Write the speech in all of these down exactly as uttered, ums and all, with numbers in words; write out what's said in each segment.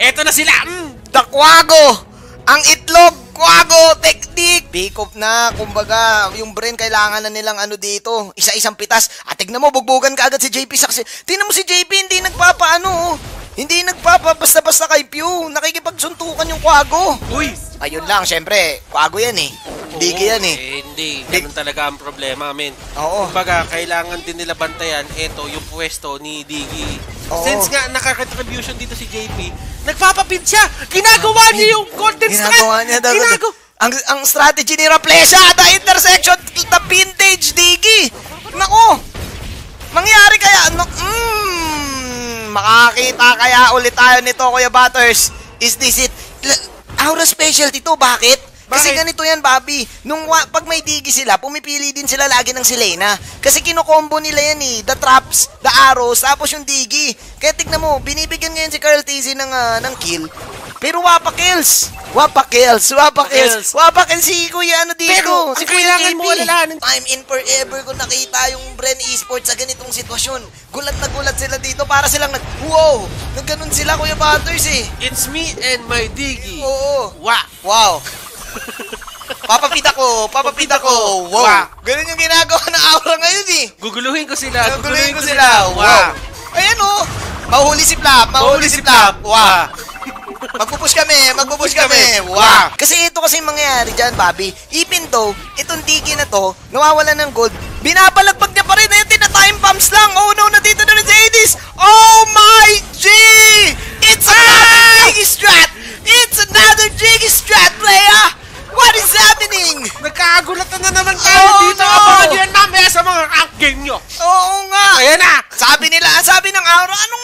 Eto na sila! Mm. Dakwago! Ang itlog! Kwago! Technique! Pick up na. Kumbaga, yung brain kailangan na nilang ano dito. Isa-isang pitas. At tignan mo, bugbugan ka agad si J P Saksi. Tignan mo si J P, hindi nagpapaano. Hindi nagpapabasta-basta kay Pew. Nakikipagsuntukan yung Kwago. Uy! Ayun lang, syempre. Kwago yan eh. Digi yan eh. eh. Hindi, ganun talaga ang problema, men. Oo. Kumbaga, kailangan din nila bantayan eto, yung pwesto ni Digi. Oo. Since nga naka-contribution dito si J P, nagpapapid siya! Ginagawa niya yung golden strat! Ginagawa niya daw. Ginagawa! Ang, ang strategy ni Raplesa, the intersection, the vintage Digi. Nako! Mangyari kaya, no, mm, makakita kaya ulit tayo nito, Kuya Butters. Is this it? Aura specialty to, bakit? Kasi Bakit? ganito yan, Bobby. Nung pag may Digi sila, pumipili din sila lagi ng Selena. Kasi kinokombo nila yan eh. The traps, the arrows, tapos yung Digi. Kaya tignan mo, binibigyan ngayon si Carl Tizzy ng, uh, ng kill. Pero wapa kills. Wapa kills. Wapa kills. Wapa kills si Kuya ano dito. Pero, si ang kailangan mo alalahanin. Time in forever ko nakita yung Bren Esports sa ganitong sitwasyon. Gulat na gulat sila dito. Para silang nag, wow, nagganon sila, Kuya Butters eh. It's me and my Digi. Oo. Wow. Wow. Papapita ko, papapita ko. Wow. Wow. Ganun yung ginagawa ng aura ngayon eh. Guguluhin ko sila. Guguluhin ko sila. Wow. Ayan oh. Mahuhuli si Flap, mahuhuli si Flap. Wow. Magpupush kami, magpupush kami. Wow. Kasi ito kasi mangyayari dyan, Bobby. Even though, itong Digi na to, nawawala ng gold, binapalagpag niya pa rin. Ayan, tina-time bombs lang. Oh no, nandito na rin si Hades. Oh my G! It's another Digi strat! It's another Digi strat, playa! What is happening? Nagkagulatan na naman tayo Oh, dito. no. Abangan nyo yan mamaya sa mga rank game nyo. Oo nga. Ayan na. Sabi nila, sabi ng Aura, anong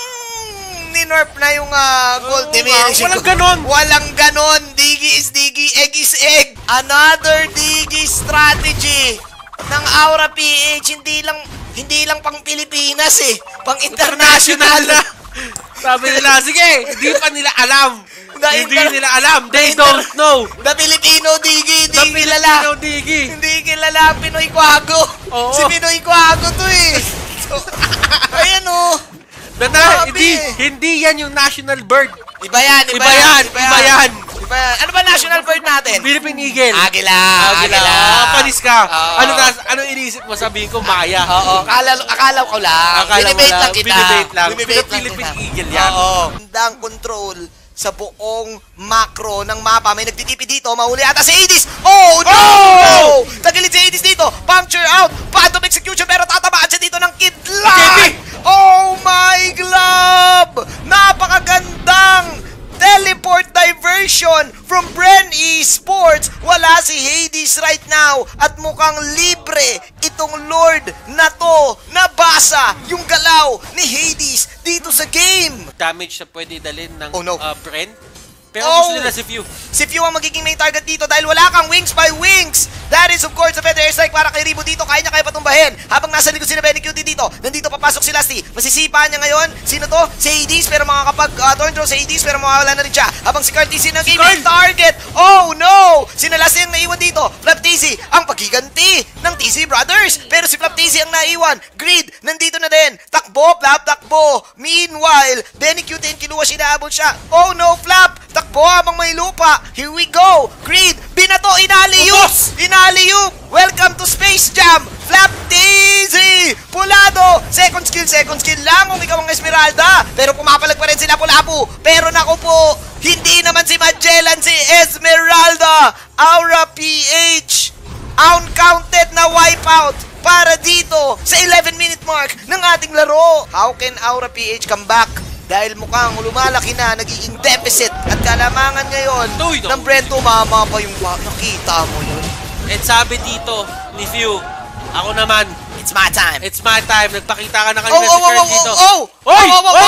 ninerf na yung uh, gold Oo diminishing? nga, walang ganon. Walang ganon. Digi is Digi, egg is egg. Another Digi strategy ng Aura P H. Hindi lang, hindi lang pang Pilipinas eh. Pang international na. Sabi nila, sige, hindi pa nila alam. The Hindi inter- nila alam. They the don't inter- know. The Filipino Digi, The hindi kilala. Filipino Digi. Hindi kilala ang Pinoy Kwago. Oo. Si Pinoy Kwago to eh. So, ayan oh. Dada, Grabe. hindi, hindi yan yung national bird. Iba yan, iba, Iba yan, iba yan. Iba yan. Ano ba national bird natin? Philippine Eagle. Agila. Agila. Ah, panis ka. Oo. Ano tas, ano iniisip mo? Sabihin ko, Maya. Oo, akala, akala ko lang. Akala mo Binibate lang, lang kita. binibate lang. Binibate lang Philippine kita. Eagle yan. Oo. Handang control sa buong macro ng mapa. May nagtitipi dito. Mahuli ata si Hades. Oh, no! Oh! Tagilid si Hades dito. Puncture out. Phantom execution pero tatamaan siya dito ng kidlat. Okay. Oh my glove! Napakagandang teleport diversion from Bren Esports. Wala si Hades right now at mukhang libre itong Lord na to. Nabasa yung galaw ni Hades dito sa game. Damage na pwede dalhin ng Oh, no. uh, Bren. Pero Oh. gusto nila si Few. Si Few ang magiging main target dito dahil wala kang wings by wings. That is of course a feather airstrike para kay Ribo dito. Kaya niya kaya patumbahin. Habang nasa likod si Benny Cutie dito. Nandito papasok si Lasty. Masisipa niya ngayon. Sino to? Si Hades pero makakapag uh, turn throw si Hades pero mawawala na rin siya. Habang si Carl T C naging main target. Oh no! Si Lasty ang naiwan dito. Flap T C ang paghiganti ng T C Brothers. Pero si Flap T C ang naiwan. Grid nandito na din. Takbo, Flap, takbo. Meanwhile, Benny Cutie kinuha siya, inaabot siya. Oh no, Flap! Takbo habang may lupa. Here we go. Grid, binato, inaliyup. Inaliyup. Welcome to Space Jam. Flap Daisy. Pulado. Second skill, second skill lang kung ikaw ang Esmeralda. Pero pumapalag pa rin sila Pulapu. Pero naku po, hindi naman si Magellan, si Esmeralda. Aura P H. Uncounted na wipeout para dito sa eleven minute mark ng ating laro. How can Aura P H come back? Dahil mukhang lumalaki na, nagiging deficit at kalamangan ngayon Uy, no. ng Bren. Tumama pa yung nakita mo yun. At sabi dito ni Few, ako naman, It's my time. it's my time. Nagpakita ka na Oh, kanina oh, si oh, Kurt oh, dito. oh, oh! Oy! Oh, oh, oh, Oh!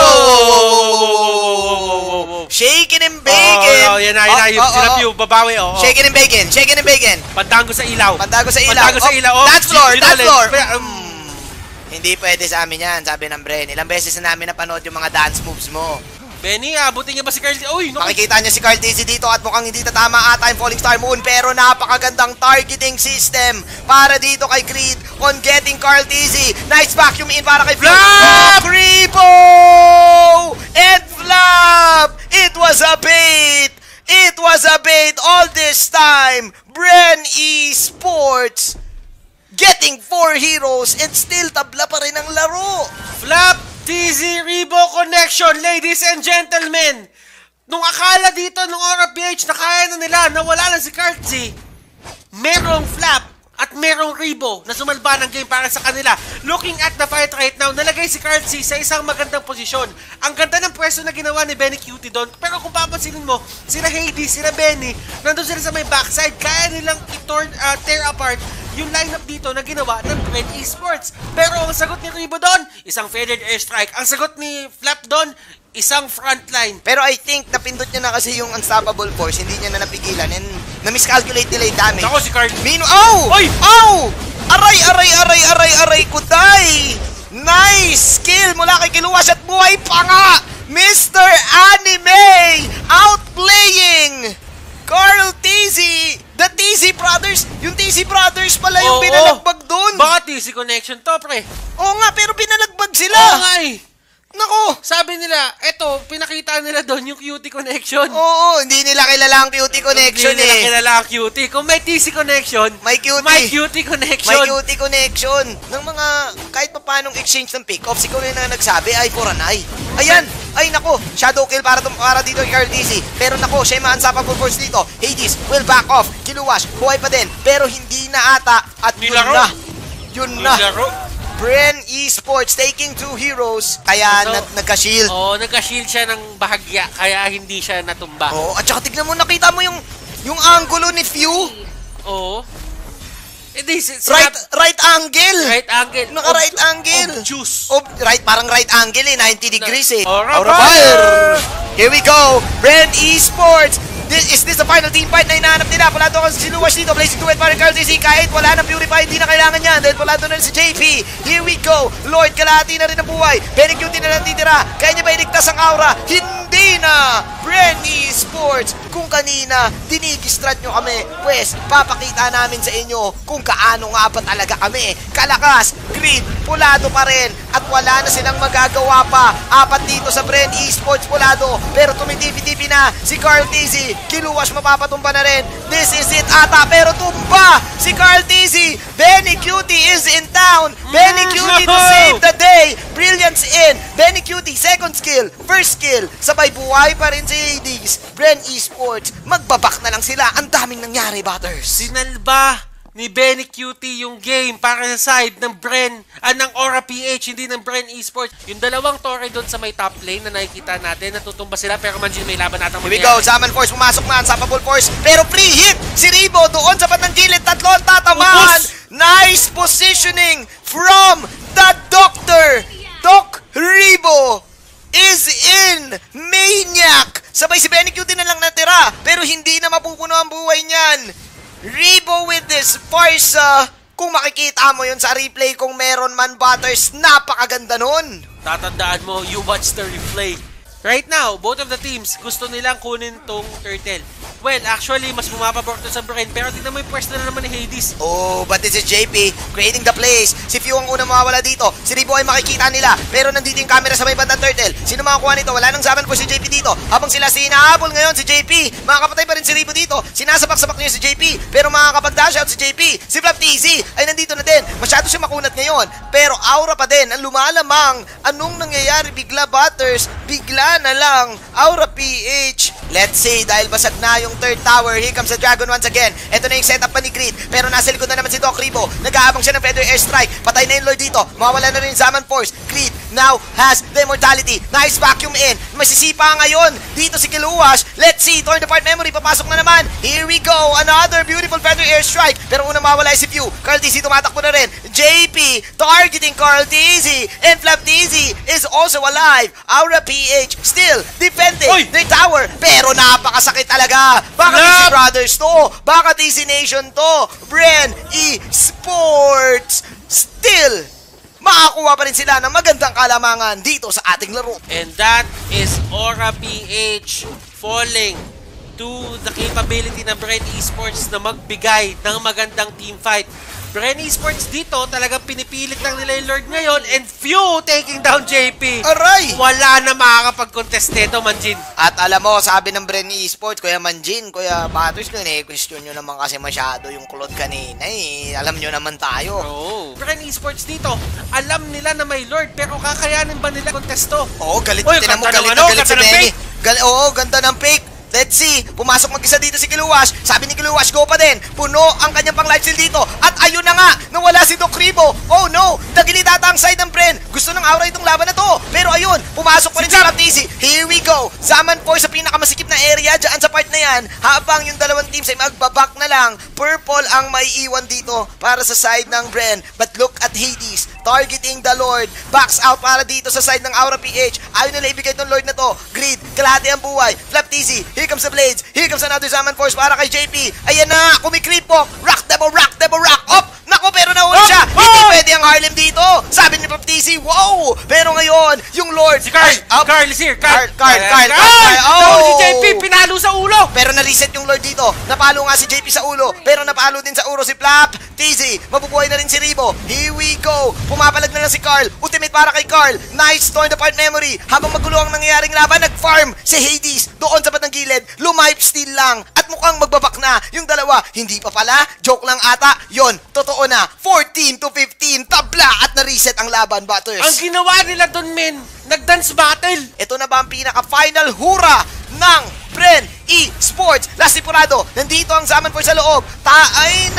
oh! Shaking and bacon! Oh, yan na, yan na. Oh, Yung oh, sila oh. Few, babawi, oh. oh. Shaking and bacon! Shaking and bacon! Pandago sa ilaw. Pandago sa ilaw! Pandago sa Oh, ilaw. Oh, dance floor! G- Dance G- floor! G- Mm. Hindi pwede sa amin yan, sabi ng Bren. Ilang beses na namin napanood yung mga dance moves mo. Benny, abutin niya ba si Carl? Uy, no. Makikita niya si Carl Dizzy dito at mukhang hindi tatama ata yung Falling Star Moon, pero napakagandang targeting system para dito kay Creed on getting Carl Dizzy. Nice vacuum in para kay Flap! Flap! Creepo! And Flap is this time, Bren Esports getting four heroes and still tabla pa rin ang laro. Flap, T Z, Rebo connection, ladies and gentlemen. Nung akala dito, nung Aura P H, na kaya na nila, nawala lang si Kartzy, merong Flap at merong Rebo na sumalba ng game para sa kanila. Looking at the fight right now, nalagay si Kartzy sa isang magandang posisyon. Ang ganda ng pwesto na ginawa ni Benny Cutie doon. Pero kung papansinin mo, sila Hades, sila Benny, nandun sila sa may backside. Kaya nilang i-torn, uh, tear apart yung lineup dito na ginawa ng Bren Esports. Pero ang sagot ni Rebo doon, isang feathered airstrike. Ang sagot ni Flap doon, isang frontline. Pero I think napindot niya na kasi yung unstoppable force, hindi niya na napigilan and na-miscalculate nila yung damage. Ako si Card. Mino, oh! Oy! Oh! Aray, aray, aray, aray, aray, kuday! Nice skill mula kay Kiluwas at buhay pa nga! Mister Anime outplaying Carl T Z! The T Z Brothers! Yung T Z Brothers pala yung Oo. binalagbag dun! Baka T Z connection to, pre. Oo nga, pero binalagbag sila! Oo nga eh. Nako! Sabi nila, eto, pinakita nila doon yung Cutie connection. Oo, hindi nila kilala ang Cutie connection Hindi nila eh. kilala ang Cutie. Kung may T Z connection, May Cutie. may Cutie connection. May Cutie connection. Ng mga kahit pa paanong exchange ng pick-offs, ikaw na yung nagsabi, ay for an eye. Ayan! Ay nako, shadow kill para, para dito kay Carl T Z. Pero nako, siya yung maansapang full force dito. Hades will back off. Kiluwas, buhay pa din. Pero hindi na ata. At yun Nilaro. na. Yun na. Nilaro. Bren Esports taking two heroes. Kaya So, na, nagka-shield. Oo, oh, nagka-shield siya ng bahagya, kaya hindi siya natumba. Oo, at saka tignan mo, nakita mo yung yung angulo ni Few. Oo. Eh, di, si- Right, sinab- right angle. right angle. Naka-right Ob- angle. Obtuse. Oh, right, parang right angle eh, ninety degrees eh. Aura Aura fire! fire! Here we go, Bren Esports. This, is this the final team fight na hinahanap nila? Wala doon si Luwas dito, Blazing Duet para Carl T Z. Kahit wala ng Purify, hindi na kailangan yan. Dahil wala doon na si J P. Here we go, Lord, kalahati na rin ang buhay. Benny Cutie na lang titira. Kaya niya ba iligtas ang aura? Hindi na! Bren Esports, kung kanina dinigistrat nyo kami, pues papakita namin sa inyo kung kaano nga ba talaga kami. Kalakas, grid, pulado pa rin. At wala na silang magagawa pa. Apat dito sa Bren Esports pulado. Pero tumitipi-tipi na si Carl T Z. Kiluwas mapapatumba na rin. This is it ata. Pero tumba si Carl T Z. Benny Cutie is in town. Benny Cutie to save the day. Brilliance in. Benny Cutie, second skill. First skill. Sabay buhay pa rin si Hades. Bren Esports. Magbabak na lang sila. Ang daming nangyari, Butters. Sinalba ni Benny Cutie yung game para sa side ng Bren, ah, ng Aura P H, hindi ng Bren Esports. Yung dalawang Torre doon sa may top lane na nakikita natin, natutumba sila, pero Manjin may laban natang Here we go, Zaman Force, pumasok na, Unstoppable Force, pero free hit! Si Rebo doon sa batang gilid, tatlo ang tatamaan! Ubus! Nice positioning from the Doctor! Doc Rebo is in! Maniac! Sabay si Benny Cutie na lang natira, pero hindi na mapupuno ang buhay niyan. Rebo with this Farsa. Kung makikita mo yun sa replay kung meron man, Butters, napakaganda nun. Tatandaan mo, you watch the replay. Right now, both of the teams gusto nilang kunin tong turtle. Well, actually, mas bumababor to sa Bren, pero tignan mo yung pwesto na naman ni Hades. Oh, but this is J P creating the plays. Si Few ang unang mawawala dito. Si Rebo ay makikita nila, pero nandito yung camera sa may bandang turtle. Sino makakuha nito? Wala nang Zaman po si J P dito. Habang sila sinahabol ngayon si J P. Makakapatay pa rin si Rebo dito. Sinasabak-sabak niya si J P, pero makakapag-dash out si J P. Si Flap T Z ay nandito na din. Masyado siya makunat ngayon, pero aura pa din ang lumalamang. Anong nangyayari? Bigla, Butters. Bigla na lang. Aura P H. Let's see, dahil basag na yung third tower. Here comes the Dragon once again. Ito na yung setup pa ni Grid. Pero nasa likod na naman si Doc Rebo. Nag-aabang siya ng Feather Airstrike. Patay na yung Lord dito. Mawawala na rin yung Zaman Force. Grid now has the immortality. Nice vacuum in. Masisipa ngayon. Dito si Kiluwas. Let's see, torn apart memory. Papasok na naman. Here we go. Another beautiful Feather Airstrike. Pero unang mawala si Few. Carl T Z tumatakbo na rin. J P targeting Carl T Z. And Flap T Z is also alive. Aura P H still defending Oy! the tower. Pero napakasakit talaga. Baka T Z Brothers to. Baka T Z Nation to. Bren Esports still makakuha pa rin sila ng magandang kalamangan dito sa ating laro. And that is Aura P H falling to the capability ng Bren Esports na magbigay ng magandang team fight. Bren Esports dito, talagang pinipilit lang nila yung Lord ngayon, and few taking down J P. Aray! Wala na makakapag-contest nito, Manjin. At alam mo, sabi ng Bren Esports, Kuya Manjin, Kuya Batos, kung i-question nyo naman kasi masyado yung Claude kanina eh. Alam nyo naman tayo. Oh. Bren Esports dito, alam nila na may Lord, pero kakayanin ba nila contesto? Oo, galit. Oy, Tinan mo, ganda galit ng na ano, galit si ganda ng Benny. fake. Gal Oo, ganda ng fake. Let's see. Pumasok mag-isa dito si Kiluwash. Sabi ni Kiluwash, go pa din. Puno ang kanyang pang lifesteal dito. At ayun na nga, nawala si Doc Ribo. Oh no, nagilid ata ang side ng Bren. Gusto ng aura itong laban na to. Pero ayun, pumasok pa rin si Raptisi. Here we go. Zaman Force sa pinakamasikip na area dyan sa part na yan. Habang yung dalawang teams ay magbabak na lang. Purple ang maiiwan dito para sa side ng Bren. But look at Hades, targeting the Lord. Backs out para dito sa side ng Aura P H. Ayaw nila ibigay itong Lord na to. Greed, kalahati ang buhay. Flaptisi, here comes the Blades. Here comes another Zaman Force para kay J P. Ayan na, kumikrip po. Rock, debo, rock, debo, rock. Up! Nako, pero nahuli siya. Oh! Hindi pwede ang Harlem dito. Sabi ni Flaptisi, wow! Pero ngayon, yung Lord. Si Carl, ay, up. Carl is here. Carl, Carl, Carl, Carl, Carl. Carl. Nahuli si Oh! J P, pinalo sa ulo. Pero na-reset yung Lord dito. Napalo nga si J P sa ulo. Pero napalo din sa ulo si Flap. Tizzy, mabubuhay na rin si Ribo. Here we go. Pumapalag na lang si Carl. Ultimate para kay Carl. Nice torn apart memory. Habang magulo ang nangyayaring laban, nag-farm si Hades doon sa batang gilid. Lumife steal lang. At mukhang magbabak na yung dalawa. Hindi pa pala. Joke lang ata. Yon, totoo na. fourteen to fifteen. Tabla at na-reset ang laban, Butters. Ang ginawa nila dun, men, nag-dance battle. Ito na ba ang pinaka-final hura ng Bren Esports? Last Tipurado, nandito ang Zaman Force sa loob. Taay,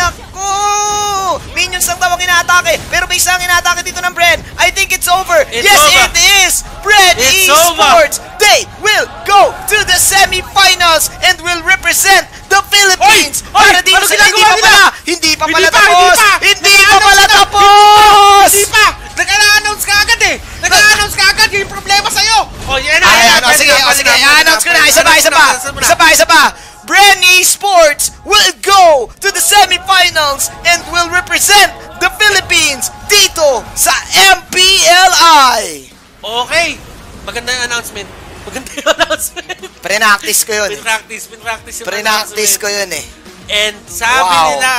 naku! Minions lang daw ang inaatake. Pero may isang inaatake dito ng Bren. I think it's over. It's yes, over. it is! Bren It's Esports! They will go to the semifinals and will represent the Philippines! Oy! Oy! Para dito Ano sa ginagawa hindi pa nila? pala! Hindi pa Hindi pala pa, tapos! hindi pa! Hindi pa Nag-a-announce pala na! tapos! Hindi pa! Nag-a-announce ka agad eh! Nag-a-announce ka agad yung problema sa'yo! O, yan na! Ay, yan, ano, pwede sige, na, o, pwede sige, na, pwede i-announce na, ko na, pwede isa pa, isa pa, Isa muna. isa pa, isa pa. Bren Esports will go to the semifinals and will represent the Philippines dito sa M P L I. Okay! Maganda yung announcement. Maganda yung announcement. Pre-practice ko yun. eh. Pin-practice, pin-practice yung Pre-practice ko announcement. yun eh. And sabi Wow. nila,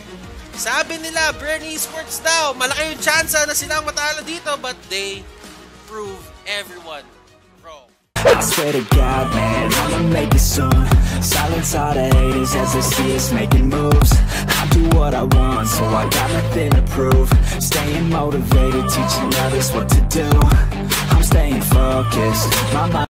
sabi nila, Bren Esports daw, malaki yung chance na silang matalo dito, but they prove everyone wrong. I swear to God, man, I'ma make it soon. Silence all the haters as they see us making moves. I do what I want, so I got nothing to prove. Staying motivated, teaching others what to do. I'm staying focused, my mind